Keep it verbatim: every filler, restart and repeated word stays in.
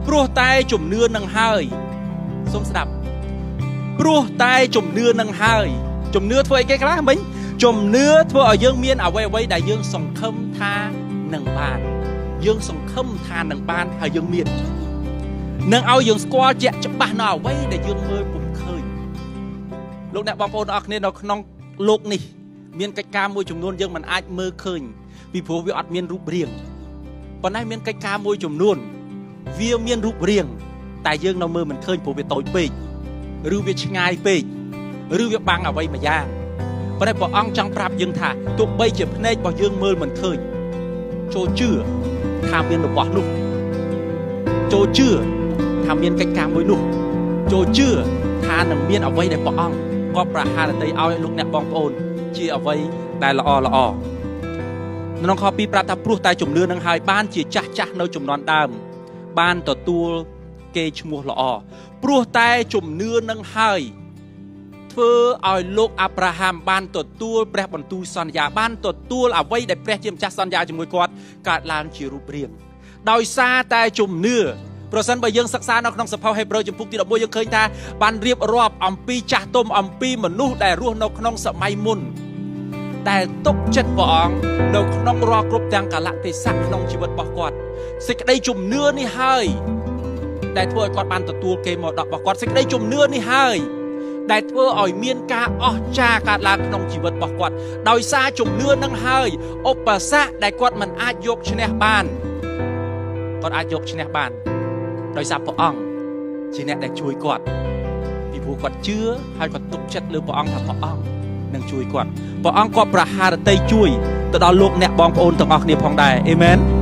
ព្រោះតែជំនឿនឹងហើយសូមស្ដាប់ព្រោះតែជំនឿនឹងហើយជំនឿធ្វើអីគេខ្លះមិញជំនឿធ្វើឲ្យយើងមានអ្វីអ្វីដែលយើងសង្ឃឹមថានឹងបានយើងសង្ឃឹមថានឹងបានហើយយើងមាននឹងឲ្យយើងស្គាល់ជាក់ច្បាស់នៅអ្វីដែលយើងមើលពុំឃើញលោកអ្នកបងប្អូនអរគ្នានៅក្នុងលោកនេះមានកិច្ចការមួយចំនួនយើងមិនអាចមើលឃើញពីព្រោះវាអត់មានរូបរាងប៉ុន្តែមានកិច្ចការមួយចំនួនវាមានរូបរាងតែយើងនៅមើលមិនឃើញព្រោះវាតូចពេកឬវាឆ្ងាយពេកឬវាបាំងអ្វីមួយយ៉ាងប៉ុន្តែព្រះអង្គចង់ប្រាប់យើងថាទោះបីជាភ្នែករបស់យើងមើលមិនឃើញចូលជឿថាមានរបស់នោះចូលជឿថាមានកិច្ចការមួយនោះចូលជឿថានឹងមានអ្វីដែលព្រះអង្គក៏ប្រហារតីឲ្យលោកអ្នកបងប្អូនជាអ្វីដែលល្អល្អក្នុងខពីរប្រាប់ថាព្រោះតែជំនឿនឹងហើយបានជាចាស់ចាស់នៅជំនាន់ដើមបានទទួលគេឈ្មោះល្អព្រោះតែជំនឿនឹងហើយធ្វើឲ្យលោកអាប់រ៉ាហាំបានទទួលព្រះបន្ទូលសន្យាបានទទួលអ្វីដែលព្រះជាម្ចាស់សន្យាជាមួយគាត់កើតឡើងជារូបរាងដោយសារតែជំនឿប្រសិនបើយើងសិក្សានៅក្នុងសភៅហេព្រើរជំពូកទីដប់មួយយើងឃើញថាបានរៀបរាប់អំពីចាស់ទុំអំពីមនុស្សដែលរស់នៅក្នុងសម័យមុនដែលទុកចិត្តព្រះអង្គនៅក្នុងរាល់គ្រប់ទាំងកាលៈទេសៈក្នុងជីវិតរបស់គាត់សេចក្តីជំនឿនេះហើយដែលធ្វើឲ្យគាត់បានទទួលគេមកដករបស់គាត់សេចក្តីជំនឿនេះហើយដែលធ្វើឲ្យមានការអស្ចារ្យកើតឡើងក្នុងជីវិតរបស់គាត់ដោយសារជំនឿនឹងហើយឧបសគ្គដែលគាត់មិនអាចយកឈ្នះបានគាត់អាចយកឈ្នះបានដោយសារព្រះអង្គជាអ្នកដែលជួយគាត់ពីព្រោះគាត់ជឿហើយគាត់ទុកចិត្តលើព្រះអង្គថាព្រះអង្គនឹងជួយគាត់ព្រះអង្គក៏ប្រហារតីជួយទៅដល់លោកអ្នកបងប្អូនទាំងអស់គ្នាផងដែរអេមែន